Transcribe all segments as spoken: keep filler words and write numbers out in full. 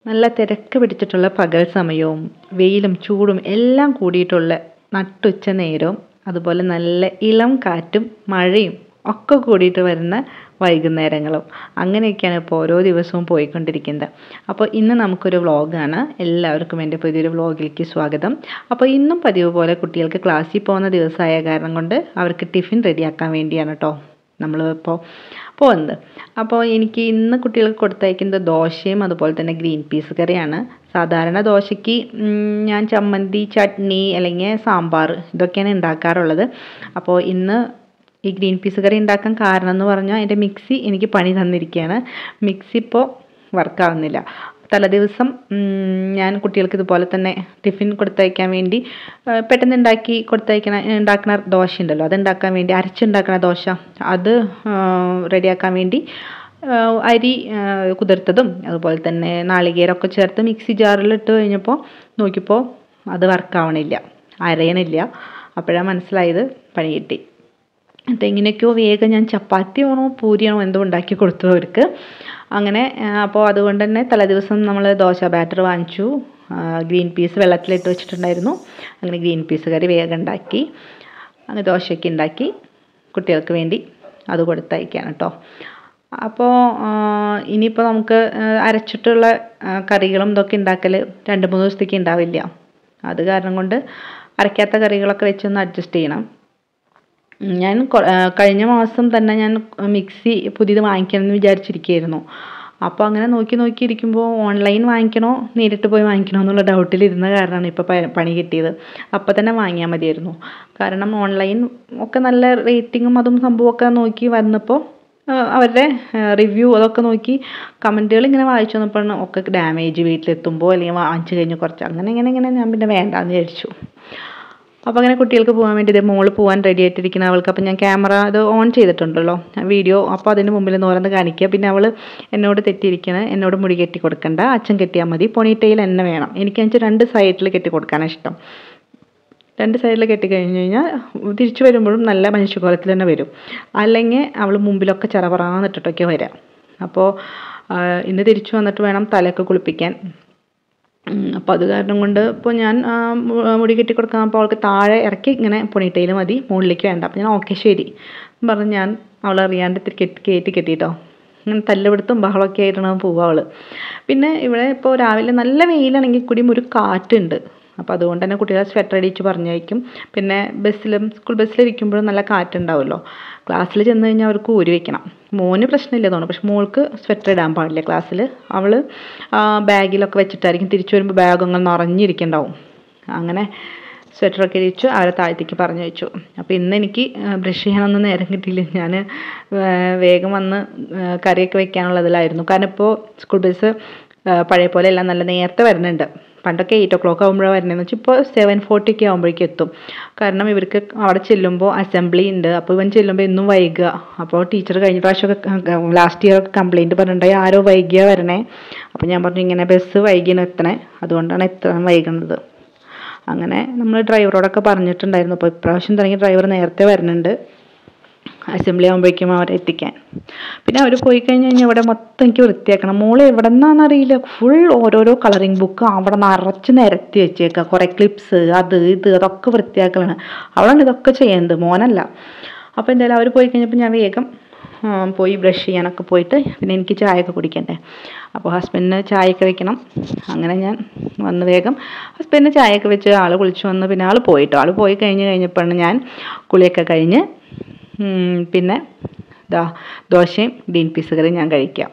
നല്ല തിരക്ക് പിടിച്ചിട്ടുള്ള പകൽ സമയവും വെയിലും ചൂടും എല്ലാം കൂടിയിട്ടുള്ള നട്ടുച്ച നേരവും അതുപോലെ നല്ല ഇളം കാറ്റും മഴയും ഒക്കെ കൂടിയിട്ട് വരുന്ന വൈകുന്നേരങ്ങളും അങ്ങനെയൊക്കെയാണ് ഇപ്പോൾ ഓരോ ദിവസവും പോയിക്കൊണ്ടിരിക്കുന്നത്. അപ്പോൾ ഇന്ന് നമുക്കൊരു വ്ളോഗാണ്. എല്ലാവർക്കും എൻ്റെ പുതിയൊരു വ്ളോഗിലേക്ക് സ്വാഗതം. അപ്പോൾ ഇന്നും പതിവ് പോലെ കുട്ടികൾക്ക് ക്ലാസ്സിൽ പോകുന്ന ദിവസമായ കാരണം കൊണ്ട് അവർക്ക് ടിഫിൻ റെഡിയാക്കാൻ വേണ്ടിയാണ് കേട്ടോ നമ്മൾ ഇപ്പോൾ പോകുന്നത്. അപ്പോൾ എനിക്ക് ഇന്ന് കുട്ടികൾക്ക് കൊടുത്തയക്കുന്നത് ദോശയും അതുപോലെ തന്നെ ഗ്രീൻ പീസ് കറിയാണ്. സാധാരണ ദോശയ്ക്ക് ഞാൻ ചമ്മന്തി, ചട്നി അല്ലെങ്കിൽ സാമ്പാർ ഇതൊക്കെയാണ് ഉണ്ടാക്കാറുള്ളത്. അപ്പോൾ ഇന്ന് ഈ ഗ്രീൻ പീസ് കറി ഉണ്ടാക്കാൻ കാരണം എന്ന് പറഞ്ഞാൽ എൻ്റെ മിക്സി എനിക്ക് പണി തന്നിരിക്കുകയാണ്. മിക്സി ഇപ്പോൾ വർക്കാവുന്നില്ല. തലേദിവസം ഞാൻ കുട്ടികൾക്ക് ഇതുപോലെ തന്നെ ടിഫിൻ കൊടുത്തയക്കാൻ വേണ്ടി പെട്ടെന്ന് ഉണ്ടാക്കി കൊടുത്തയക്കണ ഉണ്ടാക്കുന്ന ദോശ ഉണ്ടല്ലോ, അതുണ്ടാക്കാൻ വേണ്ടി അരച്ചുണ്ടാക്കുന്ന ദോശ അത് റെഡിയാക്കാൻ വേണ്ടി അരി കുതിർത്തതും അതുപോലെ തന്നെ നാളികേരമൊക്കെ ചേർത്ത് മിക്സി ജാറിലിട്ട് കഴിഞ്ഞപ്പോൾ നോക്കിയപ്പോൾ അത് വർക്കാവണില്ല, അരയണില്ല. അപ്പോഴാണ് മനസ്സിലായത് പണി കിട്ടി. എന്നിട്ട് എങ്ങനെയൊക്കെയോ വേഗം ഞാൻ ചപ്പാത്തിയാണോ പൂരിയാണോ എന്തോ ഉണ്ടാക്കി കൊടുത്തു അവർക്ക്. അങ്ങനെ അപ്പോൾ അതുകൊണ്ട് തന്നെ തലേദിവസം നമ്മൾ ദോശ ബാറ്റർ വാങ്ങിച്ചു, ഗ്രീൻ പീസ് വെള്ളത്തിലിട്ട് വെച്ചിട്ടുണ്ടായിരുന്നു. അങ്ങനെ ഗ്രീൻ പീസ് കറി വേഗം ഉണ്ടാക്കി അങ്ങനെ ദോശയൊക്കെ ഉണ്ടാക്കി കുട്ടികൾക്ക് വേണ്ടി അത് കൊടുത്തയക്കുകയാണ് കേട്ടോ. അപ്പോൾ ഇനിയിപ്പോൾ നമുക്ക് അരച്ചിട്ടുള്ള കറികളും ഇതൊക്കെ ഉണ്ടാക്കൽ രണ്ട് മൂന്ന് ദിവസത്തേക്ക് ഉണ്ടാവില്ല. അത് കാരണം കൊണ്ട് അരയ്ക്കാത്ത കറികളൊക്കെ വെച്ചൊന്ന് അഡ്ജസ്റ്റ് ചെയ്യണം. ഞാൻ കഴിഞ്ഞ മാസം തന്നെ ഞാൻ മിക്സി പുതിയത് വാങ്ങിക്കണമെന്ന് വിചാരിച്ചിരിക്കുകയായിരുന്നു. അപ്പോൾ അങ്ങനെ നോക്കി നോക്കി ഇരിക്കുമ്പോൾ ഓൺലൈൻ വാങ്ങിക്കണോ നേരിട്ട് പോയി വാങ്ങിക്കണോ എന്നുള്ള ഡൗട്ടിലിരുന്ന കാരണമാണ് ഇപ്പോൾ പണി കിട്ടിയത്. അപ്പോൾ തന്നെ വാങ്ങിയാൽ മതിയായിരുന്നു. കാരണം ഓൺലൈൻ ഒക്കെ നല്ല റേറ്റിങ്ങും അതും സംഭവമൊക്കെ നോക്കി വന്നപ്പോൾ അവരുടെ റിവ്യൂ അതൊക്കെ നോക്കി കമൻറ്റുകൾ ഇങ്ങനെ വായിച്ചു വന്നപ്പോഴാണ് ഒക്കെ ഡാമേജ് വീട്ടിലെത്തുമ്പോൾ അല്ലെങ്കിൽ വാങ്ങിച്ചു കഴിഞ്ഞ് കുറച്ച് അങ്ങനെ ഇങ്ങനെ ഇങ്ങനെ ഞാൻ പിന്നെ വേണ്ടാന്ന് വിചാരിച്ചു. അപ്പോൾ അങ്ങനെ കുട്ടികൾക്ക് പോകാൻ വേണ്ടി ഇതേ മോള് പോകാൻ റെഡി ആയിട്ടിരിക്കുന്ന അവൾക്ക്. അപ്പോൾ ഞാൻ ക്യാമറ അത് ഓൺ ചെയ്തിട്ടുണ്ടല്ലോ വീഡിയോ, അപ്പോൾ അതിന് മുമ്പിൽ നോരന്ന് കാണിക്കുക. പിന്നെ അവൾ എന്നോട് തെറ്റിയിരിക്കണ, എന്നോട് മുടി കെട്ടി കൊടുക്കണ്ട, അച്ഛൻ കെട്ടിയാൽ മതി, പോണിറ്റെയിൽ എന്നെ വേണം. എനിക്കെന്ന് വെച്ചാൽ രണ്ട് സൈഡിൽ കെട്ടി കൊടുക്കാനാണ് ഇഷ്ടം. രണ്ട് സൈഡിൽ കെട്ടി കഴിഞ്ഞ് കഴിഞ്ഞാൽ തിരിച്ചു വരുമ്പോഴും നല്ല മനുഷ്യകോലത്തിൽ തന്നെ വരും. അല്ലെങ്കിൽ അവൾ മുമ്പിലൊക്കെ ചറപറാന്നിട്ടിട്ടൊക്കെ വരാം. അപ്പോൾ ഇന്ന് തിരിച്ചു വന്നിട്ട് വേണം തലയൊക്കെ കുളിപ്പിക്കാൻ. അപ്പോൾ അത് കാരണം കൊണ്ട് ഇപ്പോൾ ഞാൻ മുടി കെട്ടി കൊടുക്കാൻ അപ്പോൾ അവൾക്ക് താഴെ ഇറക്കി ഇങ്ങനെ പൊണിറ്റയിൽ മതി, മുകളിലേക്ക് വേണ്ട. അപ്പോൾ ഞാൻ ഓക്കെ ശരി പറഞ്ഞ് ഞാൻ അവളറിയാണ്ട് കെട്ടി കയറ്റി കെട്ടിയിട്ടോ. ഇങ്ങനെ തല്ലുപിടുത്തും ബഹളമൊക്കെ ആയിട്ടാണ് പോവുക അവൾ. പിന്നെ ഇവിടെ ഇപ്പോൾ രാവിലെ നല്ല വെയിലാണെങ്കിൽ കൂടിയും ഒരു കാറ്റുണ്ട്. അപ്പോൾ അതുകൊണ്ട് തന്നെ കുട്ടികളെ സ്വെറ്റർ അടിച്ച് പറഞ്ഞയക്കും. പിന്നെ ബസ്സിലും സ്കൂൾ ബസ്സിലിരിക്കുമ്പോഴും നല്ല കാറ്റുണ്ടാവുമല്ലോ. ക്ലാസ്സിൽ ചെന്ന് കഴിഞ്ഞാൽ അവർക്ക് ഊരി വയ്ക്കണം. മോന് പ്രശ്നമില്ല തോന്നുന്നു, പക്ഷെ മോൾക്ക് സ്വെറ്റർ ഇടാൻ പാടില്ല ക്ലാസ്സിൽ. അവൾ ബാഗിലൊക്കെ വെച്ചിട്ടായിരിക്കും തിരിച്ചു വരുമ്പോൾ ബാഗൊക്കെ നിറഞ്ഞിരിക്കുന്നുണ്ടാവും. അങ്ങനെ സ്വെറ്ററൊക്കെ ഇടിച്ചു അവരെ താഴത്തേക്ക് പറഞ്ഞു വെച്ചു. അപ്പോൾ ഇന്ന് എനിക്ക് ബ്രഷ് ചെയ്യാനൊന്നും നേരം കിട്ടിയില്ല. ഞാൻ വേഗം വന്ന് കറിയൊക്കെ വെക്കാനുള്ളതിലായിരുന്നു. കാരണം ഇപ്പോൾ സ്കൂൾ ബസ് പഴയ പോലെ എല്ലാം നല്ല നേരത്തെ വരുന്നുണ്ട്. പണ്ടൊക്കെ എയ്റ്റ് ഒ ക്ലോക്ക് ആകുമ്പോഴാണ് വരുന്നതെന്ന് വെച്ചാൽ ഇപ്പോൾ സെവൻ ഫോർട്ടി ഒക്കെ ആകുമ്പോഴേക്കും എത്തും. കാരണം ഇവർക്ക് അവിടെ ചെല്ലുമ്പോൾ അസംബ്ലി ഉണ്ട്. അപ്പോൾ ഇവൻ ചെല്ലുമ്പോൾ എന്നും വൈകുക. അപ്പോൾ ടീച്ചർ കഴിഞ്ഞ പ്രാവശ്യമൊക്കെ ലാസ്റ്റ് ഇയർ കംപ്ലയിൻറ്റ് പറഞ്ഞിട്ടുണ്ടായി ആരോ വൈകിയാണ് വരണേ. അപ്പോൾ ഞാൻ പറഞ്ഞു ഇങ്ങനെ ബസ് വൈകിയാണ് എത്തണേ, അതുകൊണ്ടാണ് എത്ര വൈകുന്നത്. അങ്ങനെ നമ്മൾ ഡ്രൈവറോടൊക്കെ പറഞ്ഞിട്ടുണ്ടായിരുന്നു. അപ്പോൾ ഇപ്രാവശ്യം തുടങ്ങി ഡ്രൈവർ നേരത്തെ വരുന്നുണ്ട് അസംബ്ലി ആകുമ്പോഴേക്കും അവരെ എത്തിക്കാൻ. പിന്നെ അവർ പോയി കഴിഞ്ഞ് കഴിഞ്ഞാൽ ഇവിടെ മൊത്തം എനിക്ക് വൃത്തിയാക്കണം. മോള് എവിടെ നിന്നാണെന്നറിയില്ല ഫുൾ ഓരോരോ കളറിങ് ബുക്ക് അവിടെ നിറച്ച് നിരത്തി വെച്ചേക്കുക, കുറേ ക്ലിപ്സ് അത് ഇത് അതൊക്കെ വൃത്തിയാക്കലാണ്. അവളാണ് ഇതൊക്കെ ചെയ്യുന്നത്, മോനല്ല. അപ്പോൾ എന്തായാലും അവർ പോയി കഴിഞ്ഞപ്പോൾ ഞാൻ വേഗം പോയി ബ്രഷ് ചെയ്യാനൊക്കെ പോയിട്ട് പിന്നെ എനിക്ക് ചായയൊക്കെ കുടിക്കണ്ടേ. അപ്പോൾ ഹസ്ബൻഡിന് ചായയൊക്കെ വെക്കണം. അങ്ങനെ ഞാൻ വന്ന് വേഗം ഹസ്ബൻഡിന് ചായയൊക്കെ വെച്ച് ആൾ കുളിച്ച് വന്ന് പിന്നെ ആൾ പോയിട്ടോ. ആൾ പോയി കഴിഞ്ഞ് കഴിഞ്ഞപ്പോഴാണ് ഞാൻ കുളിയൊക്കെ കഴിഞ്ഞ് പിന്നെ ദാ ദോശയും ഗ്രീൻ പീസ് കറിയും ഞാൻ കഴിക്കാം.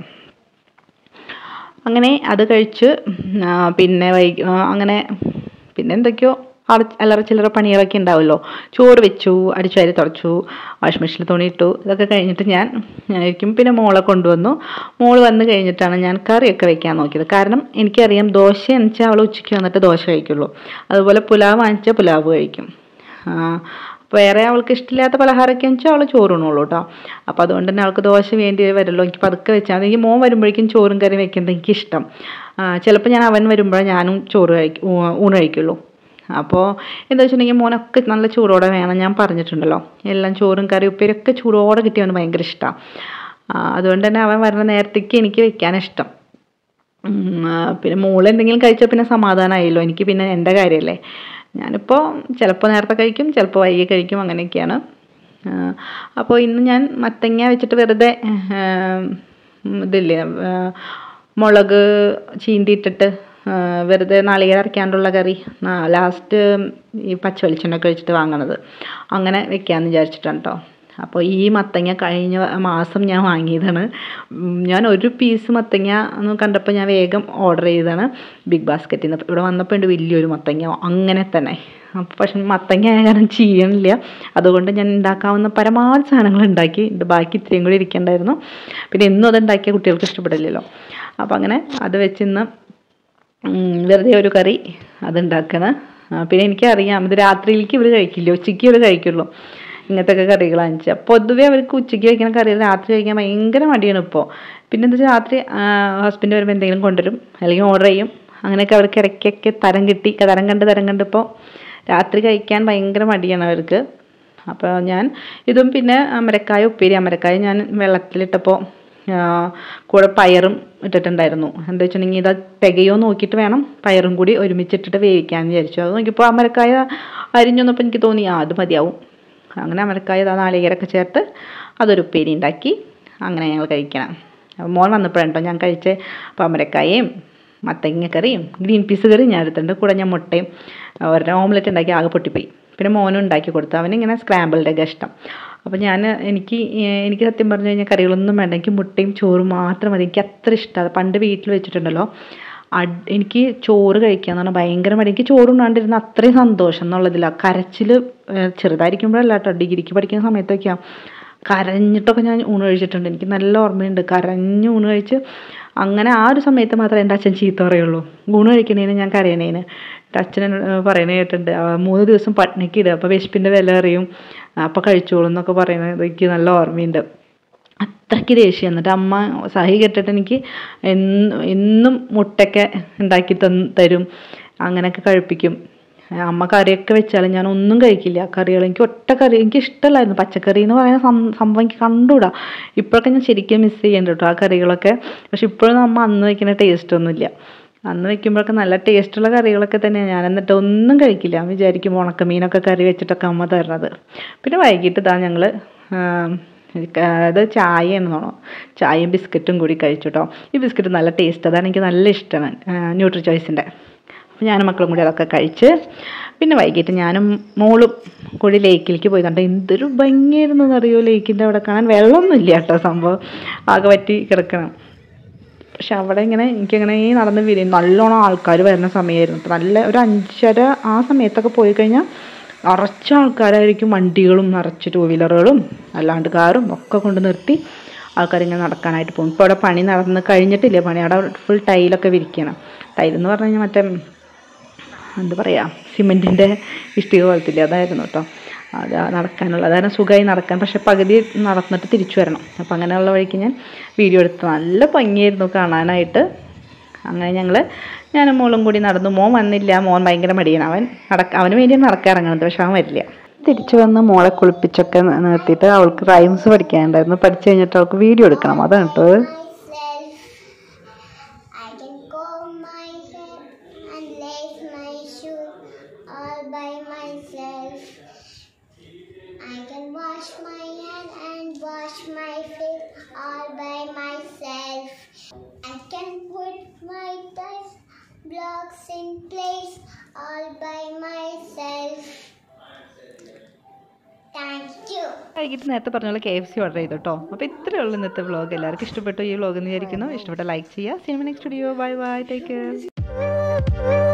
അങ്ങനെ അത് കഴിച്ച് പിന്നെ വൈകി അങ്ങനെ പിന്നെ എന്തൊക്കെയോ അല്ലറ ചില്ലറ പണികളൊക്കെ ഉണ്ടാവുമല്ലോ. ചോറ് വെച്ചു, അടിച്ചു വാരി തുടച്ചു, വാഷിംഗ് മെഷീനിൽ തുണിയിട്ടു. ഇതൊക്കെ കഴിഞ്ഞിട്ട് ഞാൻ ഞാനിരിക്കും. പിന്നെ മോളെ കൊണ്ടുവന്നു. മോള് വന്ന് കഴിഞ്ഞിട്ടാണ് ഞാൻ കറിയൊക്കെ വെക്കാൻ നോക്കിയത്. കാരണം എനിക്കറിയാം ദോശ എന്ന് വെച്ചാൽ അവൾ ഉച്ചയ്ക്ക് വന്നിട്ട് ദോശ കഴിക്കുള്ളൂ. അതുപോലെ പുലാവ് വാങ്ങിച്ചാൽ പുലാവ് കഴിക്കും. വേറെ അവൾക്ക് ഇഷ്ടമില്ലാത്ത പലഹാരമൊക്കെ വെച്ചാൽ അവൾ ചോറുണ്ണുള്ളൂ കേട്ടോ. അപ്പോൾ അതുകൊണ്ട് തന്നെ അവൾക്ക് ദോശ വേണ്ടി വരുമല്ലോ, എനിക്ക് പതുക്കെ വെച്ചാൽ മതി. എനിക്ക് മോൻ വരുമ്പോഴേക്കും ചോറും കറിയും വെക്കുന്നത് എനിക്കിഷ്ടം. ചിലപ്പോൾ ഞാൻ അവൻ വരുമ്പോഴേ ഞാനും ചോറ് കഴിക്കും ഊണ് കഴിക്കുള്ളൂ. അപ്പോൾ എന്താ വെച്ചിട്ടുണ്ടെങ്കിൽ മോനൊക്കെ നല്ല ചൂടോടെ വേണം, ഞാൻ പറഞ്ഞിട്ടുണ്ടല്ലോ. എല്ലാം ചോറും കറി ഉപ്പേരൊക്കെ ചൂടോടെ കിട്ടിയവന് ഭയങ്കര ഇഷ്ടമാണ്. അതുകൊണ്ട് തന്നെ അവൻ വരുന്ന നേരത്തേക്ക് എനിക്ക് വെക്കാനിഷ്ടം. പിന്നെ മോൾ എന്തെങ്കിലും കഴിച്ചാൽ പിന്നെ സമാധാനമായല്ലോ. എനിക്ക് പിന്നെ എൻ്റെ കാര്യമല്ലേ. ഞാനിപ്പോൾ ചിലപ്പോൾ നേരത്തെ കഴിക്കും, ചിലപ്പോൾ വൈകി കഴിക്കും, അങ്ങനെയൊക്കെയാണ്. അപ്പോൾ ഇന്ന് ഞാൻ മത്തങ്ങ വെച്ചിട്ട് വെറുതെ ഇതില്ലേ മുളക് ചീന്തിയിട്ടിട്ട് വെറുതെ നാളികേരം അരയ്ക്കാണ്ടുള്ള കറി ലാസ്റ്റ് ഈ പച്ച വെളിച്ചെണ്ണയൊക്കെ ഒഴിച്ചിട്ട് വാങ്ങണത്, അങ്ങനെ വെക്കാമെന്ന് വിചാരിച്ചിട്ടാണ് കേട്ടോ. അപ്പോൾ ഈ മത്തങ്ങ കഴിഞ്ഞ മാസം ഞാൻ വാങ്ങിയതാണ്. ഞാൻ ഒരു പീസ് മത്തങ്ങ എന്ന് കണ്ടപ്പോൾ ഞാൻ വേഗം ഓർഡർ ചെയ്തതാണ് ബിഗ് ബാസ്ക്കറ്റിൽ നിന്ന്. ഇവിടെ വന്നപ്പോൾ ഉണ്ട് വലിയൊരു മത്തങ്ങ അങ്ങനെ തന്നെ. അപ്പോൾ പക്ഷെ മത്തങ്ങ ആയ കാരണം ചെയ്യണില്ല. അതുകൊണ്ട് ഞാൻ ഉണ്ടാക്കാവുന്ന പരമാവധി സാധനങ്ങൾ ഉണ്ടാക്കി. ബാക്കി ഇത്രയും കൂടി ഇരിക്കണ്ടായിരുന്നു. പിന്നെ എന്നും അത് ഉണ്ടാക്കിയ കുട്ടികൾക്ക് ഇഷ്ടപ്പെടില്ലല്ലോ. അപ്പോൾ അങ്ങനെ അത് വെച്ച് ഇന്ന് വെറുതെ ഒരു കറി അതുണ്ടാക്കണം. പിന്നെ എനിക്കറിയാം ഇത് രാത്രിയിലേക്ക് ഇവർ കഴിക്കില്ല, ഉച്ചയ്ക്ക് ഇവർ കഴിക്കുള്ളൂ ഇങ്ങനത്തെ ഒക്കെ കറികളാണെന്ന് വെച്ചാൽ. പൊതുവേ അവർക്ക് ഉച്ചയ്ക്ക് കഴിക്കുന്ന കറികൾ രാത്രി കഴിക്കാൻ ഭയങ്കര മടിയാണ് ഇപ്പോൾ. പിന്നെ എന്താ വെച്ചാൽ രാത്രി ഹസ്ബൻഡ് വരുമ്പോൾ എന്തെങ്കിലും കൊണ്ടുവരും, അല്ലെങ്കിൽ ഓർഡർ ചെയ്യും. അങ്ങനെയൊക്കെ അവർക്ക് ഇടയ്ക്കൊക്കെ തരം കിട്ടി തരം കണ്ട് തരം കണ്ട് ഇപ്പോൾ രാത്രി കഴിക്കാൻ ഭയങ്കര മടിയാണ് അവർക്ക്. അപ്പോൾ ഞാൻ ഇതും പിന്നെ അമരക്കായ ഉപ്പേരി, അമരക്കായ ഞാൻ വെള്ളത്തിലിട്ടപ്പോൾ കൂടെ പയറും ഇട്ടിട്ടുണ്ടായിരുന്നു. എന്താ വെച്ചിട്ടുണ്ടെങ്കിൽ ഇത് തികയോ നോക്കിയിട്ട് വേണം പയറും കൂടി ഒരുമിച്ചിട്ടിട്ട് വേവിക്കാമെന്ന് വിചാരിച്ചു. അത് നോക്കിയപ്പോൾ അമരക്കായ അരിഞ്ഞൊന്നപ്പോൾ എനിക്ക് തോന്നി ആ അത് മതിയാവും. അങ്ങനെ അമരക്കായ നാളികേരമൊക്കെ ചേർത്ത് അതൊരു ഉപ്പേരി ഉണ്ടാക്കി അങ്ങനെ ഞങ്ങൾ കഴിക്കണം. അപ്പോൾ മോൻ വന്നപ്പോഴാണ് കേട്ടോ ഞാൻ കഴിച്ച്. അപ്പോൾ അമരക്കായയും മത്തങ്ങക്കറിയും ഗ്രീൻ പീസ് കറിയും ഞാൻ എടുത്തിട്ടുണ്ട്. കൂടെ ഞാൻ മുട്ടയും ഒരു ഓംലെറ്റ് ഉണ്ടാക്കി ആകെ പൊട്ടിപ്പോയി. പിന്നെ മോനും ഉണ്ടാക്കി കൊടുത്തു. അവനിങ്ങനെ സ്ക്രാമ്പിൾഡൊക്കെ ഇഷ്ടം. അപ്പോൾ ഞാൻ എനിക്ക് എനിക്ക് സത്യം പറഞ്ഞു കഴിഞ്ഞാൽ കറികളൊന്നും വേണ്ട, എനിക്ക് മുട്ടയും ചോറും മാത്രം മതി. എനിക്ക് അത്ര ഇഷ്ടമാണ്. പണ്ട് വീട്ടിൽ വെച്ചിട്ടുണ്ടല്ലോ അഡ് എനിക്ക് ചോറ് കഴിക്കുക എന്ന് പറഞ്ഞാൽ ഭയങ്കര മടി. എനിക്ക് ചോറുണ്ടാണ്ടിരുന്ന അത്രയും സന്തോഷം എന്നുള്ളതില്ല. കരച്ചിൽ ചെറുതായിരിക്കുമ്പോഴല്ല കേട്ടോ, ഡിഗ്രിക്ക് പഠിക്കുന്ന സമയത്തൊക്കെയാണ് കരഞ്ഞിട്ടൊക്കെ ഞാൻ ഊണ് കഴിച്ചിട്ടുണ്ട്. എനിക്ക് നല്ല ഓർമ്മയുണ്ട്, കരഞ്ഞ് ഊണ് കഴിച്ച്. അങ്ങനെ ആ ഒരു സമയത്ത് മാത്രമേ എൻ്റെ അച്ഛൻ ചീത്ത പറയുള്ളൂ. ഊണ് കഴിക്കണേന് ഞാൻ കരയണേന്. എൻ്റെ അച്ഛൻ പറയണ കേട്ടിട്ടുണ്ട് മൂന്ന് ദിവസം പട്ടിണിക്ക് ഇടുക, അപ്പോൾ വിശപ്പിൻ്റെ വില അറിയും, അപ്പോൾ കഴിച്ചോളൂ എന്നൊക്കെ പറയുന്നത് എനിക്ക് നല്ല ഓർമ്മയുണ്ട്. അത്രയ്ക്ക് ദേഷ്യം. എന്നിട്ട് അമ്മ സഹി കെട്ടിട്ട് എനിക്ക് എന്നും എന്നും മുട്ടയൊക്കെ ഉണ്ടാക്കി തന്ന് തരും, അങ്ങനെയൊക്കെ കഴിപ്പിക്കും. അമ്മ കറിയൊക്കെ വെച്ചാലും ഞാൻ ഒന്നും കഴിക്കില്ല. കറികൾ എനിക്ക് ഒറ്റ കറി എനിക്ക് ഇഷ്ടമല്ലായിരുന്നു. പച്ചക്കറി എന്ന് പറയുന്ന സംഭവം എനിക്ക് കണ്ടുകൂടാ. ഇപ്പോഴൊക്കെ ഞാൻ ശരിക്കും മിസ് ചെയ്യുന്നുണ്ട് കേട്ടോ ആ കറികളൊക്കെ. പക്ഷെ ഇപ്പോഴൊന്നും അമ്മ അന്ന് വയ്ക്കുന്ന ടേസ്റ്റ് ഒന്നുമില്ല. അന്ന് വെക്കുമ്പോഴൊക്കെ നല്ല ടേസ്റ്റുള്ള കറികളൊക്കെ തന്നെയാണ്. ഞാൻ എന്നിട്ട് ഒന്നും കഴിക്കില്ല. വിചാരിക്കും ഉണക്കമീനൊക്കെ കറി വെച്ചിട്ടൊക്കെ അമ്മ തരണത്. പിന്നെ വൈകിട്ട് ഇതാ ഞങ്ങൾ അത് ചായയാണ് തോന്നണം, ചായയും ബിസ്ക്കറ്റും കൂടി കഴിച്ചു കേട്ടോ. ഈ ബിസ്ക്കറ്റ് നല്ല ടേസ്റ്റ്, അതാണ് എനിക്ക് നല്ല ഇഷ്ടമാണ്, ന്യൂട്രി ചോയ്സിൻ്റെ. അപ്പോൾ ഞാനും മക്കളും കൂടി അതൊക്കെ കഴിച്ച് പിന്നെ വൈകിട്ട് ഞാനും മോളും കൂടി ലേക്കിലേക്ക് പോയി. കണ്ടോ എന്തൊരു ഭംഗിയായിരുന്നു എന്നറിയോ ലേക്കിൻ്റെ അവിടെ കാണാൻ. വെള്ളമൊന്നും ഇല്ല കേട്ടോ, സംഭവം ആകെ പറ്റി കിടക്കണം. പക്ഷെ അവിടെ ഇങ്ങനെ എനിക്കിങ്ങനെ ഈ നടന്ന് വരും നല്ലോണം ആൾക്കാർ വരുന്ന സമയമായിരുന്നു. നല്ല ഒരു അഞ്ചര ആ സമയത്തൊക്കെ പോയി കഴിഞ്ഞാൽ നിറച്ച ആൾക്കാരായിരിക്കും. വണ്ടികളും നിറച്ച് ടൂ വീലറുകളും അല്ലാണ്ട് കാറും ഒക്കെ കൊണ്ട് നിർത്തി ആൾക്കാരിങ്ങനെ നടക്കാനായിട്ട് പോകും. ഇപ്പോൾ അവിടെ പണി നടന്ന് കഴിഞ്ഞിട്ടില്ല, പണി അവിടെ ഫുൾ ടൈലൊക്കെ വിരിക്കണം. ടൈലെന്ന് പറഞ്ഞു കഴിഞ്ഞാൽ മറ്റേ എന്താ പറയുക സിമെൻറ്റിൻ്റെ ഇഷ്ടിക പോലത്തില്ല, അതായിരുന്നു കേട്ടോ. അത് നടക്കാനുള്ള അതായത് സുഖമായി നടക്കാൻ. പക്ഷെ പകുതി നടന്നിട്ട് തിരിച്ചു വരണം. അപ്പോൾ അങ്ങനെയുള്ള വഴിക്ക് ഞാൻ വീഡിയോ എടുത്ത് നല്ല ഭംഗിയായിരുന്നു കാണാനായിട്ട്. അങ്ങനെ ഞങ്ങൾ ഞാനും മോളും കൂടി നടന്നു. മോൻ വന്നില്ല, മോൻ ഭയങ്കര മടിയാണ്. അവൻ നടക്ക അവന് വേണ്ടി നടക്കാറിറങ്ങുന്നത്, പക്ഷെ അവൻ വരില്ല. തിരിച്ചു വന്ന് മോളെ കുളിപ്പിച്ചൊക്കെ നിർത്തിയിട്ട് അവൾക്ക് റൈംസ് പഠിക്കാനുണ്ടായിരുന്നു. പഠിച്ചു കഴിഞ്ഞിട്ട് അവൾക്ക് വീഡിയോ എടുക്കണം, അതാണ് കേട്ടോ. Blocks in place all by myself. Thank you. വൈകിട്ട് നേരത്തെ പറഞ്ഞ കെ എഫ് സി ഓർഡർ ചെയ്തു കേട്ടോ. അപ്പോൾ ഇത്രയേ ഉള്ളൂ ഇന്നത്തെ വ്ളോഗ്. എല്ലാവർക്കും ഇഷ്ടപ്പെട്ടു ഈ വ്ളോഗ് എന്ന് വിചാരിക്കുന്നു. ഇഷ്ടപ്പെട്ട ലൈക്ക് ചെയ്യുക. See you next video. Bye bye, take care.